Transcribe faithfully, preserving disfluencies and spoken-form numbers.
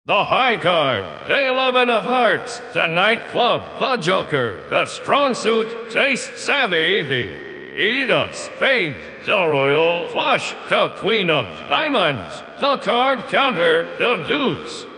The High Card, the Eleven of Hearts, the Nightclub, the Joker, the Strong Suit, Taste Savvy, the Eight of Spades, the Royal Flush, the Queen of Diamonds, the Card Counter, the Deuce,